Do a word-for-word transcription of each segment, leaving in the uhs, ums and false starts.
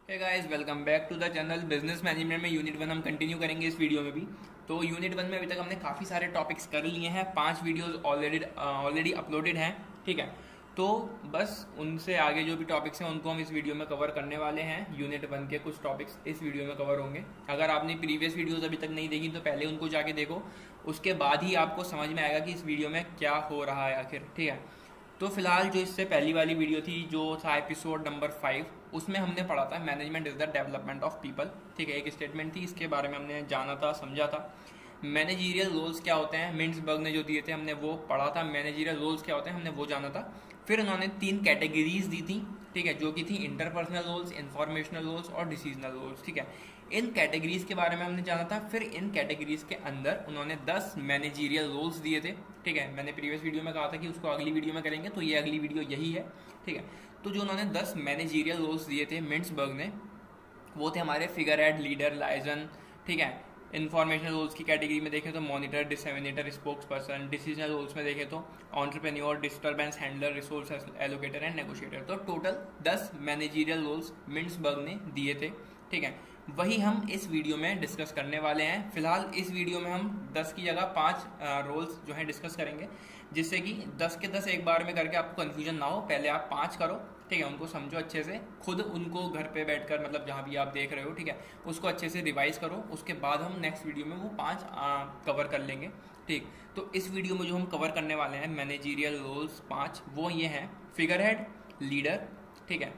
Hey guys, welcome back to the channel. Business management में unit one हम continue करेंगे इस वीडियो में भी। तो यूनिट वन में अभी तक हमने काफ़ी सारे टॉपिक्स कर लिए हैं, पांच वीडियोस ऑलरेडी ऑलरेडी अपलोडेड हैं। ठीक है, तो बस उनसे आगे जो भी टॉपिक्स हैं उनको हम इस वीडियो में कवर करने वाले हैं। यूनिट वन के कुछ टॉपिक्स इस वीडियो में कवर होंगे। अगर आपने प्रीवियस वीडियोस अभी तक नहीं देखी तो पहले उनको जाके देखो, उसके बाद ही आपको समझ में आएगा कि इस वीडियो में क्या हो रहा है आखिर। ठीक है, तो फिलहाल जो इससे पहली वाली वीडियो थी जो था एपिसोड नंबर फाइव, उसमें हमने पढ़ा था management is the development of people. ठीक है, एक स्टेटमेंट थी, इसके बारे में हमने जाना था, समझा था। मैनेजरियल रोल्स क्या होते हैं, मिंट्सबर्ग ने जो दिए थे हमने वो पढ़ा था। मैनेजरियल रोल्स क्या होते हैं हमने वो जाना था। फिर उन्होंने तीन कैटेगरीज दी थी, ठीक है, जो कि थी इंटरपर्सनल रोल्स, इंफॉर्मेशनल रोल्स और डिसीजनल रोल्स। ठीक है, इन कैटेगरीज के बारे में हमने जाना था। फिर इन कैटेगरीज के अंदर उन्होंने दस मैनेजरियल रोल्स दिए थे। ठीक है, मैंने प्रीवियस वीडियो में कहा था कि उसको अगली वीडियो में करेंगे, तो ये अगली वीडियो यही है। ठीक है, तो जो उन्होंने दस मैनेजरियल रोल्स दिए थे मिंट्सबर्ग ने, वो थे हमारे फिगर हेड, लीडर, लाइजन। ठीक है, इन्फॉर्मेशनल रोल्स की कैटेगरी में देखें तो monitor, disseminator, spokesperson. Decisional roles में देखें तो entrepreneur, disturbance handler, resource allocator and negotiator. तो टोटल दस मैनेजरियल रोल्स मिंट्सबर्ग ने दिए थे। ठीक है, वही हम इस वीडियो में डिस्कस करने वाले हैं। फिलहाल इस वीडियो में हम दस की जगह पांच रोल्स जो हैं डिस्कस करेंगे, जिससे कि दस के दस एक बार में करके आपको कंफ्यूजन ना हो। पहले आप पांच करो, ठीक है, उनको समझो अच्छे से, खुद उनको घर पे बैठकर, मतलब जहाँ भी आप देख रहे हो, ठीक है, उसको अच्छे से रिवाइज करो। उसके बाद हम नेक्स्ट वीडियो में वो पांच कवर कर लेंगे। ठीक, तो इस वीडियो में जो हम कवर करने वाले हैं मैनेजरियल रोल्स पांच, वो ये हैं फिगर हेड, लीडर, ठीक है,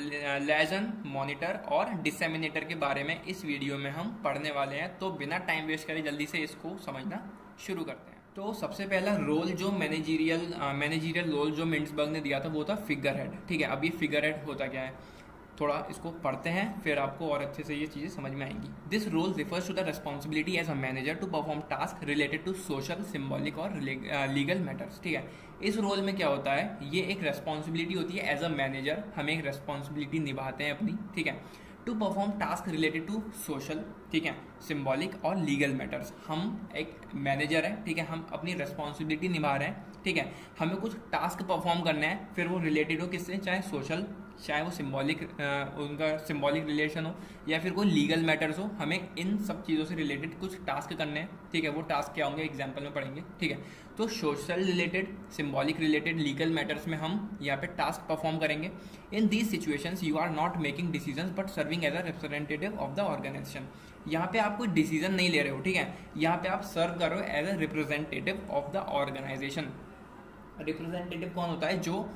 लेजन, मॉनिटर और डिसेमिनेटर के बारे में इस वीडियो में हम पढ़ने वाले हैं। तो बिना टाइम वेस्ट करे जल्दी से इसको समझना शुरू करते हैं। तो सबसे पहला रोल जो मैनेजरियल मैनेजरियल रोल जो मिंट्सबर्ग ने दिया था वो था फिगर हेड। ठीक है, अब ये फिगर हेड होता क्या है, थोड़ा इसको पढ़ते हैं, फिर आपको और अच्छे से ये चीज़ें समझ में आएंगी। This role refers to the responsibility as a manager to perform task related to social, symbolic और लीगल मैटर्स। ठीक है, इस रोल में क्या होता है, ये एक रेस्पॉन्सिबिलिटी होती है एज अ मैनेजर, हम एक रेस्पॉन्सिबिलिटी निभाते हैं अपनी। ठीक है, to perform task related to social, ठीक है, सिंबॉलिक और लीगल मैटर्स। हम एक मैनेजर है, ठीक है, हम अपनी रेस्पॉन्सिबिलिटी निभा रहे हैं। ठीक है, हमें कुछ टास्क परफॉर्म करना है, फिर वो रिलेटेड हो किससे, चाहे सोशल, चाहे वो सिंबॉलिक, उनका सिंबॉलिक रिलेशन हो या फिर कोई लीगल मैटर्स हो, हमें इन सब चीज़ों से रिलेटेड कुछ टास्क करने हैं। ठीक है, वो टास्क क्या होंगे एग्जाम्पल में पढ़ेंगे। ठीक है, तो social related, symbolic related, legal matters में हम यहाँ पे टास्क परफॉर्म करेंगे। In these situations you are not making decisions but serving as a representative of the organisation. यहाँ पे आप कोई डिसीजन नहीं ले रहे हो, ठीक है, यहाँ पे आप सर्व कर रहे हो as a representative of the organisation. Representative कौन होता है, जो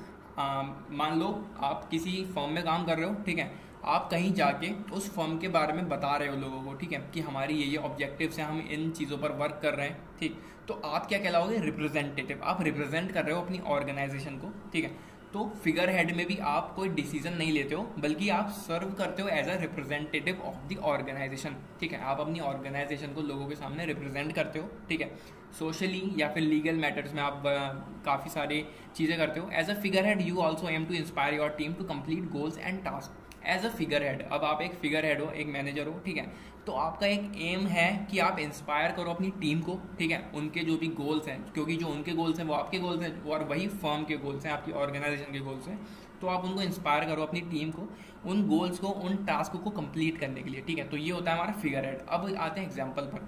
मान लो आप किसी फर्म में काम कर रहे हो, ठीक है, आप कहीं जाके उस फर्म के बारे में बता रहे हो लोगों को, ठीक है, कि हमारी ये ये ऑब्जेक्टिव्स हैं, हम इन चीज़ों पर वर्क कर रहे हैं। ठीक, तो आप क्या कहलाओगे, रिप्रेजेंटेटिव। आप रिप्रेजेंट कर रहे हो अपनी ऑर्गेनाइजेशन को। ठीक है, तो फिगर हेड में भी आप कोई डिसीजन नहीं लेते हो, बल्कि आप सर्व करते हो as a representative of the organisation. ठीक है, आप अपनी ऑर्गेनाइजेशन को लोगों के सामने रिप्रेजेंट करते हो। ठीक है, सोशली या फिर लीगल मैटर्स में आप काफ़ी सारी चीज़ें करते हो। As a figure head you also aim to inspire your team to complete goals and task. As a figure head, अब आप एक फिगर हेड हो, एक मैनेजर हो, ठीक है, तो आपका एक एम है कि आप इंस्पायर करो अपनी टीम को। ठीक है, उनके जो भी गोल्स हैं, क्योंकि जो उनके गोल्स हैं वो आपके गोल्स हैं और वही फर्म के गोल्स हैं, आपकी ऑर्गेनाइजेशन के गोल्स हैं। तो आप उनको इंस्पायर करो अपनी टीम को उन गोल्स को, उन टास्क को कंप्लीट करने के लिए। ठीक है, तो ये होता है हमारा फिगर हेड। अब आते हैं एग्जाम्पल पर।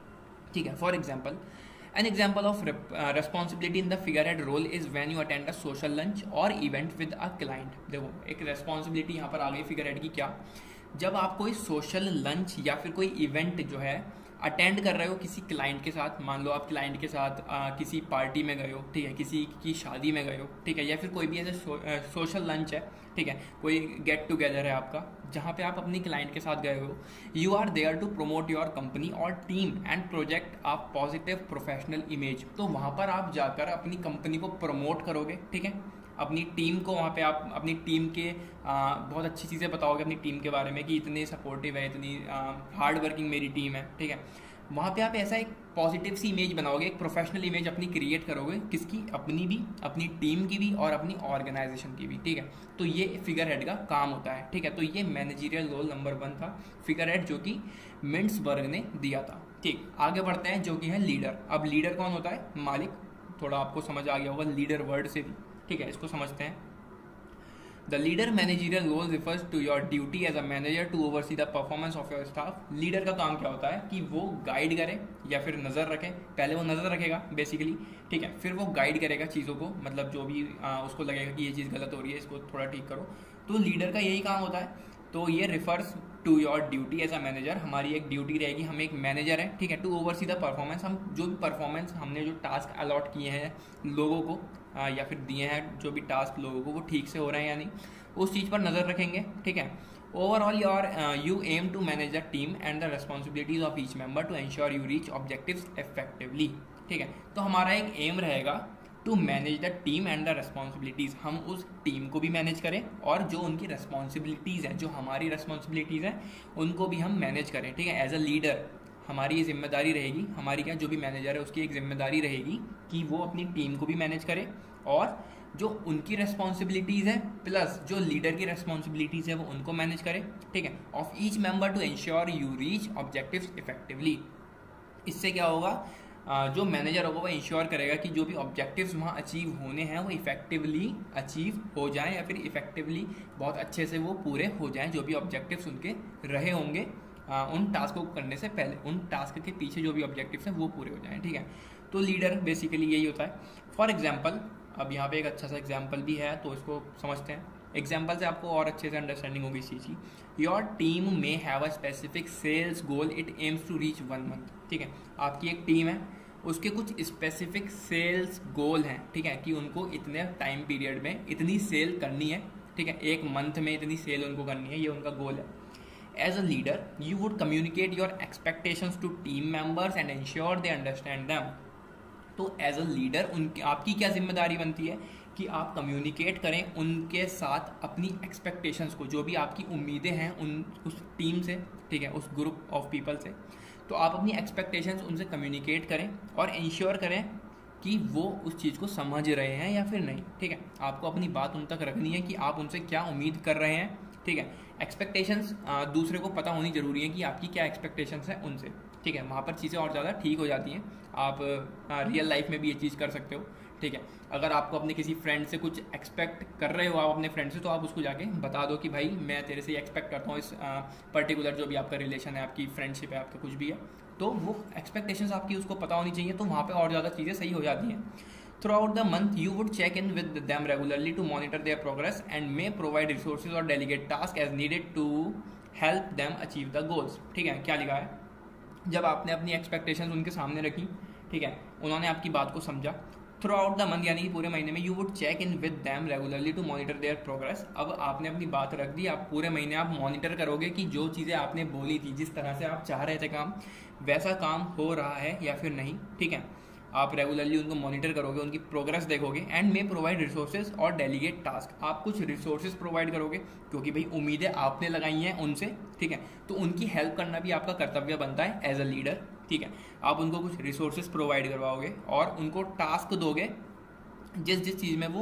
ठीक है, for example, An example of rep, uh, responsibility in the figurehead role is when you attend a social lunch or event with a client। देखो, एक responsibility यहाँ पर आ गई figurehead की, क्या, जब आप कोई सोशल लंच या फिर कोई इवेंट जो है अटेंड कर रहे हो किसी क्लाइंट के साथ, मान लो आप क्लाइंट के साथ आ, किसी पार्टी में गए हो, ठीक है, किसी की शादी में गए हो, ठीक है, या फिर कोई भी ऐसे सो, सोशल लंच है, ठीक है, कोई गेट टुगेदर है आपका, जहाँ पे आप अपनी क्लाइंट के साथ गए हो। You are there to promote your company और team and project a positive professional image. तो वहाँ पर आप जाकर अपनी कंपनी को प्रमोट करोगे, ठीक है, अपनी टीम को, वहाँ पे आप अपनी टीम के आ, बहुत अच्छी चीज़ें बताओगे अपनी टीम के बारे में कि इतनी सपोर्टिव है, इतनी हार्ड वर्किंग मेरी टीम है। ठीक है, वहाँ पे आप ऐसा एक पॉजिटिव सी इमेज बनाओगे, एक प्रोफेशनल इमेज अपनी क्रिएट करोगे, किसकी, अपनी भी, अपनी टीम की भी और अपनी ऑर्गेनाइजेशन की भी। ठीक है, तो ये फिगर हेड का काम होता है। ठीक है, तो ये मैनेजरियल रोल नंबर वन था, फिगर हेड, जो कि मिंट्सबर्ग ने दिया था। ठीक, आगे बढ़ते हैं, जो कि है लीडर। अब लीडर कौन होता है, मालिक। थोड़ा आपको समझ आ गया होगा लीडर वर्ड से भी। ठीक है, इसको समझते हैं। The leader managerial role refers to your duty as a manager to oversee the performance of your staff. Leader का काम क्या होता है कि वो गाइड करे या फिर नज़र रखे। पहले वो नज़र रखेगा बेसिकली, ठीक है, फिर वो गाइड करेगा चीज़ों को, मतलब जो भी आ, उसको लगेगा कि ये चीज़ गलत हो रही है, इसको थोड़ा ठीक करो। तो लीडर का यही काम होता है। तो ये refers to your duty as a manager, हमारी एक ड्यूटी रहेगी, हम एक मैनेजर हैं, ठीक है, टू ओवरसी द परफॉर्मेंस। हम जो भी परफॉर्मेंस हमने जो टास्क अलॉट किए हैं लोगों को आ, या फिर दिए हैं जो भी टास्क लोगों को, वो ठीक से हो रहे हैं या नहीं, उस चीज़ पर नज़र रखेंगे, ठीक है। Overall your you aim to manage the team and the responsibilities of each member to ensure you reach objectives effectively, ठीक है। तो हमारा एक एम रहेगा to manage the team and the responsibilities, हम उस टीम को भी मैनेज करें और जो उनकी रेस्पॉन्सिबिलिटीज़ हैं, जो हमारी रेस्पॉन्सिबिलिटीज़ हैं, उनको भी हम मैनेज करें, ठीक है। एज अ लीडर हमारी ये जिम्मेदारी रहेगी, हमारी क्या जो भी मैनेजर है उसकी एक जिम्मेदारी रहेगी कि वो अपनी टीम को भी मैनेज करे और जो उनकी रेस्पॉन्सिबिलिटीज़ है प्लस जो लीडर की रेस्पॉन्सिबिलिटीज़ है वो उनको मैनेज करे, ठीक है। Of each member to ensure you reach objectives effectively. इससे क्या होगा, जो मैनेजर होगा वो इंश्योर करेगा कि जो भी ऑब्जेक्टिव्स वहाँ अचीव होने हैं वो इफेक्टिवली अचीव हो जाएं या फिर इफेक्टिवली बहुत अच्छे से वो पूरे हो जाएं, जो भी ऑब्जेक्टिव्स उनके रहे होंगे आ, उन टास्क को करने से पहले, उन टास्क के पीछे जो भी ऑब्जेक्टिव्स हैं वो पूरे हो जाएं, ठीक है। तो लीडर बेसिकली यही होता है। फॉर एग्जाम्पल, अब यहाँ पे एक अच्छा सा एग्जाम्पल भी है तो इसको समझते हैं। एग्जाम्पल से आपको और अच्छे से अंडरस्टैंडिंग होगी इस चीज़ की। Your team may have a specific sales goal, it aims to reach one month, ठीक है। आपकी एक टीम है, उसके कुछ स्पेसिफिक सेल्स गोल हैं, ठीक है, कि उनको इतने टाइम पीरियड में इतनी सेल करनी है, ठीक है, एक मंथ में इतनी सेल उनको करनी है, ये उनका गोल है। As a leader you would communicate your expectations to team members and ensure they understand them. तो एज अ लीडर उनकी आपकी क्या जिम्मेदारी बनती है कि आप कम्युनिकेट करें उनके साथ अपनी एक्सपेक्टेशंस को, जो भी आपकी उम्मीदें हैं उन उस टीम से, ठीक है, उस ग्रुप ऑफ पीपल से। तो आप अपनी एक्सपेक्टेशंस उनसे कम्युनिकेट करें और इंश्योर करें कि वो उस चीज़ को समझ रहे हैं या फिर नहीं, ठीक है। आपको अपनी बात उन तक रखनी है कि आप उनसे क्या उम्मीद कर रहे हैं, ठीक है। एक्सपेक्टेशंस दूसरे को पता होनी जरूरी है कि आपकी क्या एक्सपेक्टेशंस हैं उनसे, ठीक है। वहाँ पर चीज़ें और ज़्यादा ठीक हो जाती हैं। आप रियल लाइफ में भी ये चीज़ कर सकते हो, ठीक है। अगर आपको अपने किसी फ्रेंड से कुछ एक्सपेक्ट कर रहे हो आप अपने फ्रेंड से, तो आप उसको जाके बता दो कि भाई मैं तेरे से ये एक्सपेक्ट करता हूँ, इस पर्टिकुलर जो भी आपका रिलेशन है, आपकी फ्रेंडशिप है, आपका कुछ भी है, तो वो एक्सपेक्टेशंस आपकी उसको पता होनी चाहिए। तो वहाँ पे और ज़्यादा चीज़ें सही हो जाती हैं। Throughout the month, you would check in with them regularly to monitor their progress and may provide resources or delegate tasks as needed to help them achieve the goals, ठीक है। क्या लिखा है, जब आपने अपनी एक्सपेक्टेशंस उनके सामने रखी, ठीक है, उन्होंने आपकी बात को समझा, थ्रू आउट द मंथ यानी कि पूरे महीने में, you would check in with them regularly to monitor their progress. अब आपने अपनी बात रख दी, आप पूरे महीने आप मॉनिटर करोगे कि जो चीज़ें आपने बोली थी, जिस तरह से आप चाह रहे थे काम, वैसा काम हो रहा है या फिर नहीं, ठीक है। आप रेगुलरली उनको मॉनिटर करोगे, उनकी प्रोग्रेस देखोगे एंड मे प्रोवाइड रिसोर्सेज और डेलीगेट टास्क। आप कुछ रिसोर्सेज प्रोवाइड करोगे क्योंकि भाई उम्मीदें आपने लगाई हैं उनसे, ठीक है, तो उनकी हेल्प करना भी आपका कर्तव्य बनता है एज अ लीडर, ठीक है। आप उनको कुछ रिसोर्सेज प्रोवाइड करवाओगे और उनको टास्क दोगे जिस जिस चीज़ में वो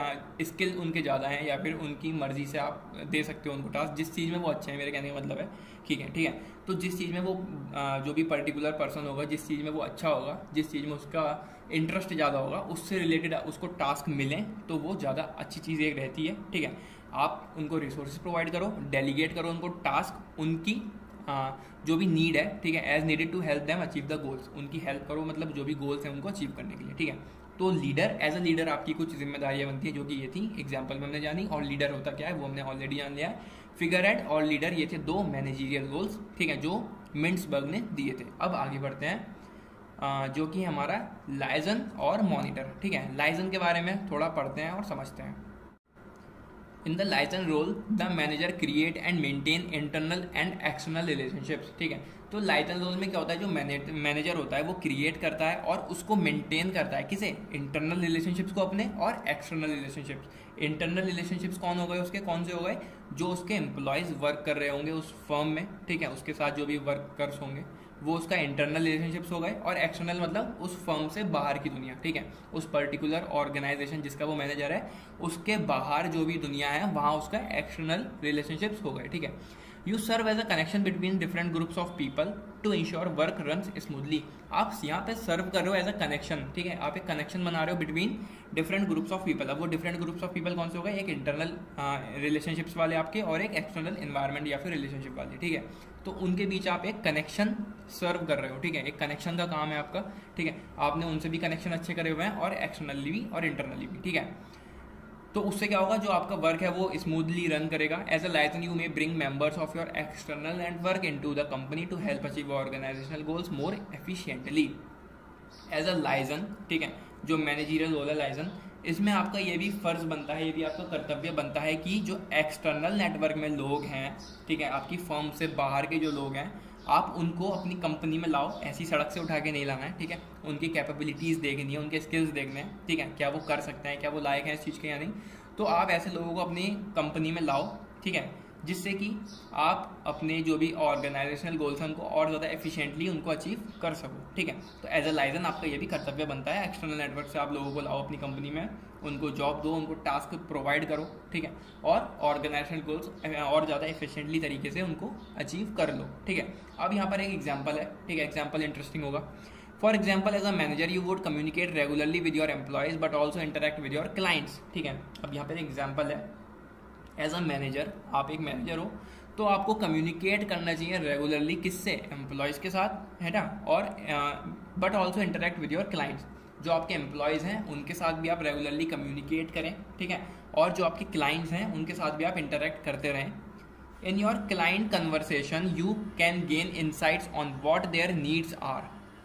स्किल उनके ज़्यादा हैं या फिर उनकी मर्जी से आप दे सकते हो उनको टास्क, जिस चीज़ में वो अच्छे हैं, मेरे कहने का मतलब है, ठीक है, ठीक है। तो जिस चीज़ में वो जो भी पर्टिकुलर पर्सन होगा, जिस चीज़ में वो अच्छा होगा, जिस चीज़ में उसका इंटरेस्ट ज़्यादा होगा, उससे रिलेटेड उसको टास्क मिलें, तो वो ज़्यादा अच्छी चीज़ एक रहती है, ठीक है। आप उनको रिसोर्सेज प्रोवाइड करो, डेलीगेट करो उनको टास्क, उनकी आ, जो भी नीड है, ठीक है, as needed to help them achieve the goals. उनकी हेल्प करो, मतलब जो भी गोल्स हैं उनको अचीव करने के लिए, ठीक है। तो लीडर, एज अ लीडर आपकी कुछ जिम्मेदारियां बनती हैं, जो कि ये थी एग्जाम्पल में हमने जानी। और लीडर होता क्या है वो हमने ऑलरेडी जान लिया है। फिगरहेड और लीडर ये थे दो मैनेजरियल रोल्स, ठीक है, जो मिंट्सबर्ग ने दिए थे। अब आगे बढ़ते हैं, जो कि हमारा लाइजन और मॉनिटर, ठीक है। लाइजन के बारे में थोड़ा पढ़ते हैं और समझते हैं। In the liaison role the manager create and maintain internal and external relationships, ठीक है। तो लाइजन रोल में क्या होता है, जो मैनेजर होता है वो क्रिएट करता है और उसको मेंटेन करता है, किसे, इंटरनल रिलेशनशिप्स को अपने, और एक्सटर्नल रिलेशनशिप्स। इंटरनल रिलेशनशिप्स कौन हो गए उसके, कौन से हो गए, जो उसके एम्प्लॉयज़ वर्क कर रहे होंगे उस फर्म में, ठीक है, उसके साथ जो भी वर्कर्स होंगे वो उसका इंटरनल रिलेशनशिप्स हो गए। और एक्सटर्नल मतलब उस फर्म से बाहर की दुनिया, ठीक है, उस पर्टिकुलर ऑर्गेनाइजेशन जिसका वो मैनेजर है उसके बाहर जो भी दुनिया है वहाँ उसका एक्सटर्नल रिलेशनशिप्स हो गए, ठीक है। You serve as a connection between different groups of people to ensure work run smoothly. आप यहाँ पे सर्व कर रहे हो एज अ कनेक्शन, ठीक है, आप एक कनेक्शन बना रहे हो between different groups of people. अब वो डिफरेंट ग्रुप्स ऑफ पीपल कौन से हो गए, एक इंटरनल रिलेशनशिप्स वाले आपके और एक एक्सटर्नल एनवायरनमेंट या फिर रिलेशनशिप वाले, ठीक है। तो उनके बीच आप एक कनेक्शन सर्व कर रहे हो, ठीक है, एक कनेक्शन का काम है आपका, ठीक है। आपने उनसे भी कनेक्शन अच्छे करे हुए हैं और एक्सटर्नली भी और इंटरनली भी, ठीक है। तो उससे क्या होगा, जो आपका वर्क है वो स्मूथली रन करेगा। As a liaison you may bring members of your external network into the company to help achieve organisational goals more efficiently. As a liaison, ठीक है, जो मैनेजरियल रोल है लाइजन, इसमें आपका ये भी फर्ज बनता है, ये भी आपका कर्तव्य बनता है कि जो एक्सटर्नल नेटवर्क में लोग हैं, ठीक है, आपकी फर्म से बाहर के जो लोग हैं, आप उनको अपनी कंपनी में लाओ। ऐसी सड़क से उठा के नहीं लाना है, ठीक है। उनकी कैपेबिलिटीज़ देखनी है, उनके स्किल्स देखने हैं, ठीक है, क्या वो कर सकते हैं, क्या वो लायक हैं इस चीज़ के या नहीं। तो आप ऐसे लोगों को अपनी कंपनी में लाओ, ठीक है, जिससे कि आप अपने जो भी ऑर्गेनाइजेशनल गोल्स हैं उनको और ज़्यादा एफिशिएंटली उनको अचीव कर सको, ठीक है। तो एज अ लाइजन आपका ये भी कर्तव्य बनता है, एक्सटर्नल नेटवर्क से आप लोगों को लाओ अपनी कंपनी में, उनको जॉब दो, उनको टास्क प्रोवाइड करो, ठीक है, और ऑर्गेनाइजेशनल गोल्स और ज़्यादा एफिशिएंटली तरीके से उनको अचीव कर लो, ठीक है। अब यहाँ पर एक एग्जाम्पल है, ठीक है, एग्जाम्पल इंटरेस्टिंग होगा। For example, as a manager you would communicate regularly with your employees but also interact with your clients, ठीक है। अब यहाँ पर एग्जाम्पल है, एज अ मैनेजर, आप एक मैनेजर हो तो आपको कम्युनिकेट करना चाहिए रेगुलरली, किससे, एम्प्लॉयज़ के साथ, है ना, और but also interact with your clients. जो आपके एम्प्लॉयज़ हैं उनके साथ भी आप रेगुलरली कम्युनिकेट करें, ठीक है, और जो आपके क्लाइंट्स हैं उनके साथ भी आप इंटरेक्ट करते रहें। In your client conversation you can gain insights on what their needs are.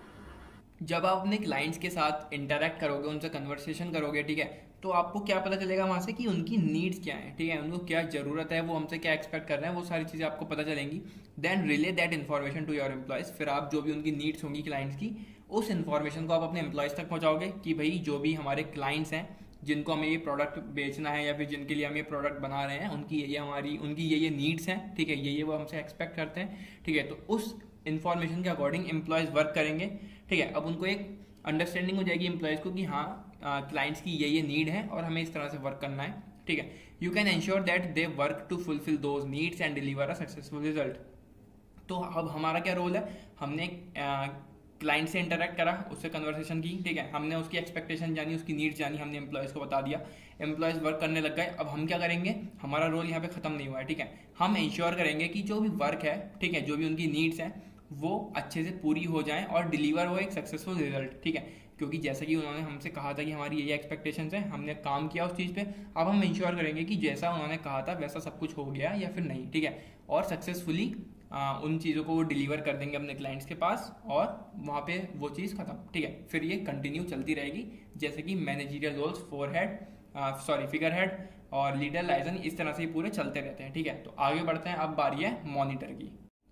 जब आप अपने क्लाइंट्स के साथ इंटरेक्ट करोगे, उनसे कन्वर्सेशन करोगे, ठीक है, तो आपको क्या पता चलेगा वहाँ से कि उनकी नीड्स क्या है, ठीक है, उनको क्या ज़रूरत है, वो हमसे क्या एक्सपेक्ट कर रहे हैं, वो सारी चीज़ें आपको पता चलेंगी। Then relay that information to your employees. फिर आप जो भी उनकी नीड्स होंगी क्लाइंट्स की, उस इन्फॉर्मेशन को आप अपने एम्प्लॉयज़ तक पहुँचाओगे कि भाई जो भी हमारे क्लाइंट्स हैं जिनको हमें ये प्रोडक्ट बेचना है या फिर जिनके लिए हम ये प्रोडक्ट बना रहे हैं, उनकी ये ये हमारी उनकी ये ये नीड्स हैं, ठीक है, ये ये वो हमसे एक्सपेक्ट करते हैं, ठीक है। तो उस इन्फॉर्मेशन के अकॉर्डिंग एम्प्लॉयज़ वर्क करेंगे, ठीक है। अब उनको एक अंडरस्टैंडिंग हो जाएगी एम्प्लॉयज़ को कि हाँ क्लाइंट्स uh, की ये ये नीड है और हमें इस तरह से वर्क करना है, ठीक है। You can ensure that they work to fulfil those needs and deliver a successful result. तो अब हमारा क्या रोल है, हमने क्लाइंट uh, से इंटरेक्ट करा, उससे कन्वर्सेशन की, ठीक है, हमने उसकी एक्सपेक्टेशन जानी, उसकी नीड्स जानी, हमने एम्प्लॉयज़ को बता दिया, एम्प्लॉयज़ वर्क करने लग गए। अब हम क्या करेंगे, हमारा रोल यहाँ पे खत्म नहीं हुआ है, ठीक है। हम इंश्योर करेंगे कि जो भी वर्क है, ठीक है, जो भी उनकी नीड्स हैं वो अच्छे से पूरी हो जाएं और डिलीवर हो एक सक्सेसफुल रिजल्ट, ठीक है। क्योंकि जैसा कि उन्होंने हमसे कहा था कि हमारी ये एक्सपेक्टेशंस हैं, हमने काम किया उस चीज़ पे, अब हम इंश्योर करेंगे कि जैसा उन्होंने कहा था वैसा सब कुछ हो गया या फिर नहीं, ठीक है, और सक्सेसफुली उन चीज़ों को वो डिलीवर कर देंगे अपने क्लाइंट्स के पास और वहाँ पे वो चीज़ खत्म, ठीक है। फिर ये कंटिन्यू चलती रहेगी, जैसे कि managerial roles, forehead, sorry figurehead और लीडर लाइजन, इस तरह से ही पूरे चलते रहते हैं, ठीक है। तो आगे बढ़ते हैं, अब बारी है मॉनिटर की।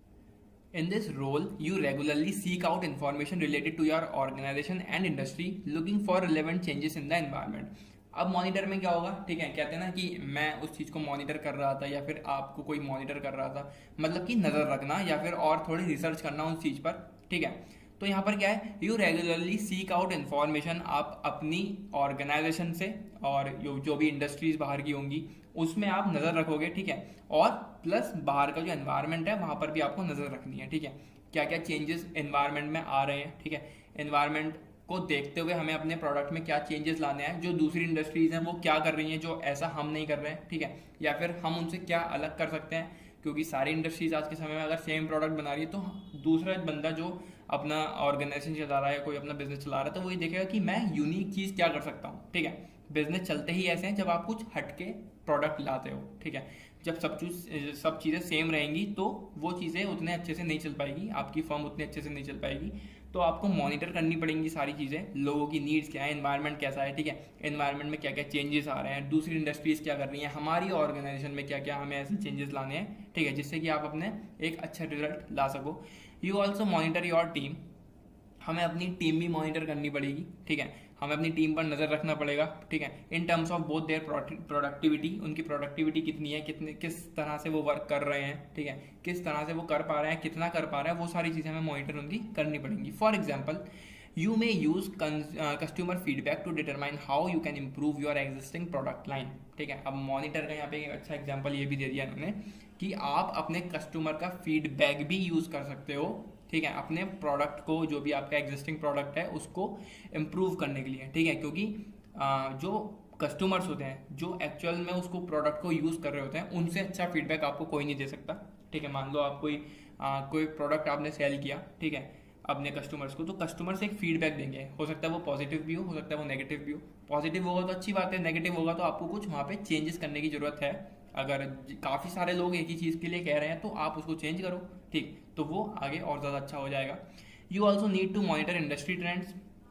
In this role, you regularly seek out information related to your organization and industry, looking for relevant changes in the environment. अब मॉनिटर में क्या होगा, ठीक है, कहते हैं ना कि मैं उस चीज़ को मॉनिटर कर रहा था या फिर आपको कोई मॉनिटर कर रहा था, मतलब कि नज़र रखना या फिर और थोड़ी रिसर्च करना उस चीज़ पर, ठीक है। तो यहाँ पर क्या है, you regularly seek out information, आप अपनी ऑर्गेनाइजेशन से और जो भी इंडस्ट्रीज बाहर की होंगी उसमें आप नज़र रखोगे, ठीक है, और प्लस बाहर का जो एनवायरनमेंट है वहाँ पर भी आपको नज़र रखनी है, ठीक है। क्या क्या चेंजेस एनवायरनमेंट में आ रहे हैं, ठीक है, एनवायरनमेंट को देखते हुए हमें अपने प्रोडक्ट में क्या चेंजेस लाने हैं, जो दूसरी इंडस्ट्रीज हैं वो क्या कर रही हैं जो ऐसा हम नहीं कर रहे हैं, ठीक है, या फिर हम उनसे क्या अलग कर सकते हैं। क्योंकि सारी इंडस्ट्रीज आज के समय में अगर सेम प्रोडक्ट बना रही है तो दूसरा बंदा जो अपना ऑर्गेनाइजेशन चला रहा है, कोई अपना बिजनेस चला रहा है, तो वही देखेगा कि मैं यूनिक चीज़ क्या कर सकता हूँ, ठीक है। बिजनेस चलते ही ऐसे हैं जब आप कुछ हटके प्रोडक्ट लाते हो, ठीक है। जब सब चीज़ सब चीज़ें सेम रहेंगी तो वो चीज़ें उतने अच्छे से नहीं चल पाएगी, आपकी फर्म उतने अच्छे से नहीं चल पाएगी। तो आपको मॉनिटर करनी पड़ेंगी सारी चीज़ें, लोगों की नीड्स क्या है, एनवायरनमेंट कैसा है, ठीक है, एनवायरनमेंट में क्या क्या चेंजेस आ रहे हैं, दूसरी इंडस्ट्रीज क्या कर रही हैं, हमारी ऑर्गेनाइजेशन में क्या क्या हमें ऐसे चेंजेस लाने हैं, ठीक है, जिससे कि आप अपने एक अच्छा रिजल्ट ला सको। You also monitor your team, हमें अपनी टीम भी मॉनिटर करनी पड़ेगी, ठीक है, हमें अपनी टीम पर नज़र रखना पड़ेगा, ठीक है, in terms of both their productivity, उनकी प्रोडक्टिविटी कितनी है, कितने किस तरह से वो वर्क कर रहे हैं, ठीक है, किस तरह से वो कर पा रहे हैं, कितना कर पा रहे हैं, वो सारी चीज़ें हमें मॉनिटर उनकी करनी पड़ेंगी। For example you may use customer feedback to determine how you can improve your existing product line. ठीक है, अब मॉनिटर का यहाँ पे एक अच्छा एग्जाम्पल ये भी दे दिया इन्होंने कि आप अपने कस्टमर का फीडबैक भी यूज कर सकते हो। ठीक है, अपने प्रोडक्ट को, जो भी आपका एग्जिस्टिंग प्रोडक्ट है उसको इम्प्रूव करने के लिए। ठीक है, क्योंकि आ, जो कस्टमर्स होते हैं, जो एक्चुअल में उसको प्रोडक्ट को यूज कर रहे होते हैं, उनसे अच्छा फीडबैक आपको कोई नहीं दे सकता। ठीक है, मान लो आप कोई आ, कोई प्रोडक्ट आपने सेल किया, ठीक है, अपने कस्टमर्स को, तो कस्टमर्स एक फीडबैक देंगे। हो सकता है वो पॉजिटिव भी हो, हो सकता है वो नेगेटिव भी हो। पॉजिटिव होगा तो अच्छी बात है, नेगेटिव होगा तो आपको कुछ वहाँ पे चेंजेस करने की जरूरत है। अगर काफ़ी सारे लोग एक ही चीज़ के लिए कह रहे हैं तो आप उसको चेंज करो, ठीक, तो वो आगे और ज़्यादा अच्छा हो जाएगा। You also need to monitor industry trends.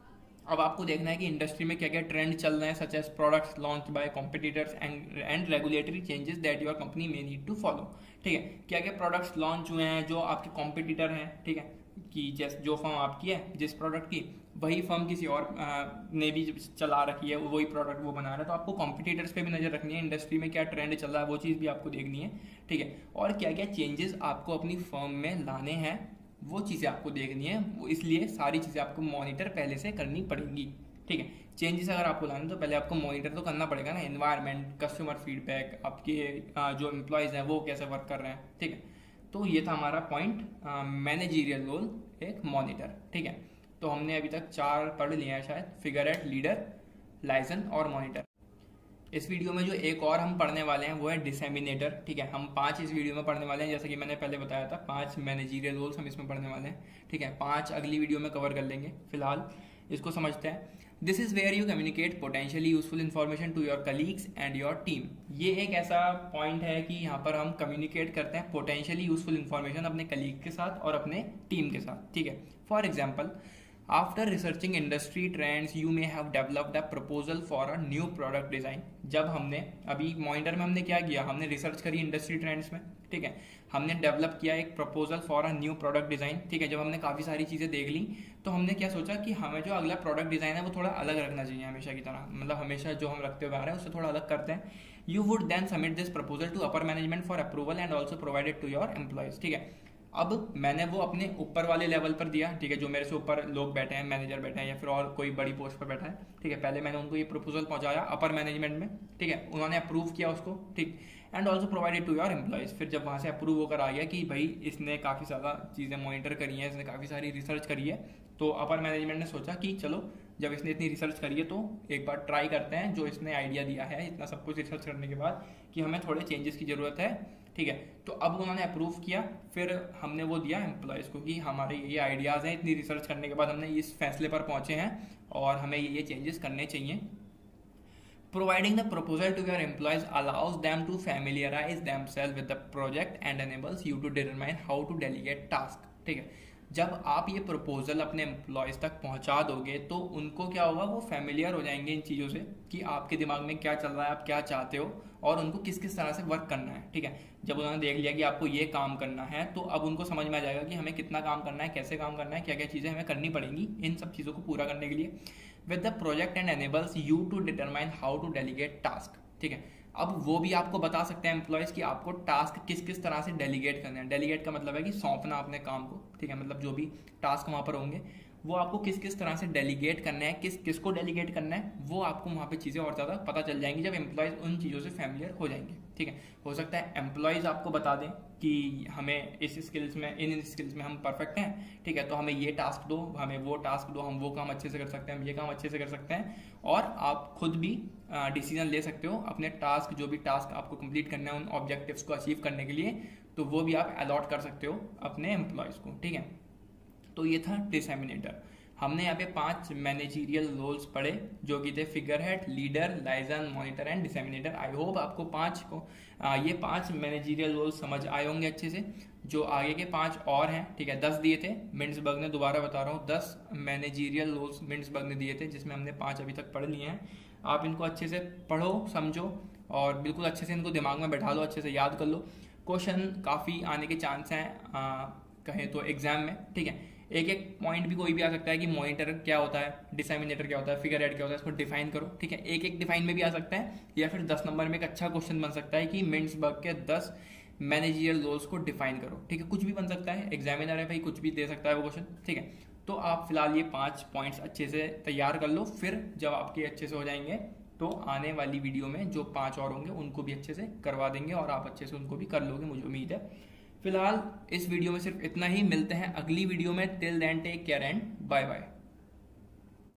अब आपको देखना है कि इंडस्ट्री में क्या क्या ट्रेंड चल रहे हैं, such as products launch by competitors and and regulatory changes that your company may need to follow. ठीक है, क्या क्या प्रोडक्ट्स लॉन्च हुए हैं जो आपके कॉम्पिटिटर हैं। ठीक है, कि जैसे जो फर्म आपकी है जिस प्रोडक्ट की, वही फर्म किसी और आ, ने भी चला रखी है, वही प्रोडक्ट वो बना रहा है, तो आपको कॉम्पिटिटर्स पे भी नजर रखनी है, इंडस्ट्री में क्या ट्रेंड चल रहा है वो चीज़ भी आपको देखनी है। ठीक है, और क्या क्या चेंजेस आपको अपनी फर्म में लाने हैं वो चीज़ें आपको देखनी है। वो इसलिए सारी चीज़ें आपको मॉनिटर पहले से करनी पड़ेंगी। ठीक है, चेंजेस अगर आपको लाने तो पहले आपको मॉनिटर तो करना पड़ेगा ना, एनवायरनमेंट, कस्टमर फीडबैक, आपके जो एम्प्लॉयज़ हैं वो कैसे वर्क कर रहे हैं। ठीक है, तो ये था हमारा पॉइंट, मैनेजरियल रोल एक मॉनिटर। ठीक है, तो हमने अभी तक चार पढ़ लिए हैं शायद, फिगरहेड, लीडर, लाइजन और मॉनिटर। इस वीडियो में जो एक और हम पढ़ने वाले हैं वो है डिसेमिनेटर। ठीक है, हम पांच इस वीडियो में पढ़ने वाले हैं, जैसा कि मैंने पहले बताया था, पांच मैनेजरियल रोल्स हम इसमें पढ़ने वाले हैं। ठीक है, पांच अगली वीडियो में कवर कर लेंगे, फिलहाल इसको समझते हैं। This is where you communicate potentially useful information to your colleagues and your team. ये एक ऐसा पॉइंट है कि यहाँ पर हम कम्युनिकेट करते हैं पोटेंशियली यूजफुल इन्फॉर्मेशन अपने कलीग के साथ और अपने टीम के साथ। ठीक है, for example, after researching industry trends you may have developed a proposal for a new product design. जब हमने अभी मॉनिटर में हमने क्या किया, हमने रिसर्च करी इंडस्ट्री ट्रेंड्स में। ठीक है, हमने डेवलप किया एक proposal for a new product design. ठीक है, जब हमने काफ़ी सारी चीज़ें देख ली तो हमने क्या सोचा कि हमें जो अगला प्रोडक्ट डिजाइन है वो थोड़ा अलग रखना चाहिए हमेशा की तरह, मतलब हमेशा जो हम रखते हुए आ रहे हैं उससे थोड़ा अलग करते हैं। You would then submit this proposal to upper management for approval and also provided to your employees. ठीक है, अब मैंने वो अपने ऊपर वाले लेवल पर दिया। ठीक है, जो मेरे से ऊपर लोग बैठे हैं, मैनेजर बैठे हैं या फिर और कोई बड़ी पोस्ट पर बैठा है। ठीक है, पहले मैंने उनको ये प्रपोजल पहुंचाया अपर मैनेजमेंट में। ठीक है, उन्होंने अप्रूव किया उसको। ठीक, and also provided to your employees. फिर जब वहाँ से अप्रूव होकर आ गया कि भाई इसने काफ़ी ज़्यादा चीज़ें मॉनिटर करी हैं, इसने काफ़ी सारी रिसर्च करी है, तो अपर मैनेजमेंट ने सोचा कि चलो जब इसने इतनी रिसर्च करी है तो एक बार ट्राई करते हैं जो इसने आइडिया दिया है इतना सब कुछ रिसर्च करने के बाद कि हमें थोड़े चेंजेस की ज़रूरत है। ठीक है, तो अब उन्होंने अप्रूव किया, फिर हमने वो दिया एम्प्लॉयज़ को कि हमारे ये आइडियाज़ हैं, इतनी रिसर्च करने के बाद हमने इस फैसले पर पहुंचे हैं और हमें ये ये चेंजेस करने चाहिए। Providing the proposal to your employees allows them to familiarize themselves with the project and enables you to determine how to delegate task। ठीक है, जब आप ये प्रपोजल अपने एम्प्लॉयज़ तक पहुंचा दोगे तो उनको क्या होगा, वो फैमिलियर हो जाएंगे इन चीज़ों से कि आपके दिमाग में क्या चल रहा है, आप क्या चाहते हो और उनको किस किस तरह से वर्क करना है। ठीक है, जब उन्होंने देख लिया कि आपको ये काम करना है तो अब उनको समझ में आ जाएगा कि हमें कितना काम करना है, कैसे काम करना है, क्या क्या चीज़ें हमें करनी पड़ेंगी इन सब चीज़ों को पूरा करने के लिए। With the project and enables you to determine how to delegate task. ठीक है, अब वो भी आपको बता सकते हैं एम्प्लॉयज़ कि आपको टास्क किस किस तरह से डेलीगेट करना है। डेलीगेट का मतलब है कि सौंपना अपने काम को। ठीक है, मतलब जो भी टास्क वहाँ पर होंगे वो आपको किस किस तरह से डेलीगेट करना है, किस किसको डेलीगेट करना है, वो आपको वहाँ पे चीज़ें और ज़्यादा पता चल जाएंगी जब एम्प्लॉयज़ उन चीज़ों से फैमिलियर हो जाएंगे। ठीक है, हो सकता है एम्प्लॉयज़ आपको बता दें कि हमें इस स्किल्स में, इन इन स्किल्स में हम परफेक्ट हैं। ठीक है, तो हमें ये टास्क दो, हमें वो टास्क दो, हम वो काम अच्छे से कर सकते हैं, हम ये काम अच्छे से कर सकते हैं। और आप खुद भी डिसीजन ले सकते हो अपने टास्क, जो भी टास्क आपको कंप्लीट करना है उन ऑब्जेक्टिव्स को अचीव करने के लिए, तो वो भी आप अलॉट कर सकते हो अपने एम्प्लॉयज़ को। ठीक है, तो ये था डिसेमिनेटर। हमने यहाँ पे पांच मैनेजरियल रोल्स पढ़े जो कि थे figurehead, leader, liaison, monitor and disseminator. I hope आपको पांच को आ, ये पांच मैनेजरियल रोल्स समझ आए होंगे अच्छे से। जो आगे के पांच और हैं, ठीक है, दस दिए थे मिंट्सबर्ग ने, दोबारा बता रहा हूँ, दस मैनेजरियल रोल्स मिंट्सबर्ग ने दिए थे जिसमें हमने पांच अभी तक पढ़ लिए हैं। आप इनको अच्छे से पढ़ो, समझो और बिल्कुल अच्छे से इनको दिमाग में बैठा लो, अच्छे से याद कर लो। क्वेश्चन काफ़ी आने के चांस हैं कहें तो एग्जाम में। ठीक है, एक एक पॉइंट भी कोई भी आ सकता है कि मॉनिटर क्या होता है, डिसेमिनेटर क्या होता है, फिगरहेड क्या होता है, इसको डिफाइन करो। ठीक है, एक एक डिफाइन में भी आ सकता है, या फिर दस नंबर में एक अच्छा क्वेश्चन बन सकता है कि मिंट्सबर्ग के दस मैनेजरियल रोल्स को डिफाइन करो। ठीक है, कुछ भी बन सकता है, एग्जामिनर है भाई, कुछ भी दे सकता है वो क्वेश्चन। ठीक है, तो आप फिलहाल ये पांच पॉइंट्स अच्छे से तैयार कर लो, फिर जब आपके अच्छे से हो जाएंगे तो आने वाली वीडियो में जो पांच और होंगे उनको भी अच्छे से करवा देंगे और आप अच्छे से उनको भी कर लोगे, मुझे उम्मीद है। फिलहाल इस वीडियो में सिर्फ इतना ही, मिलते हैं अगली वीडियो में। Till then take care and bye bye.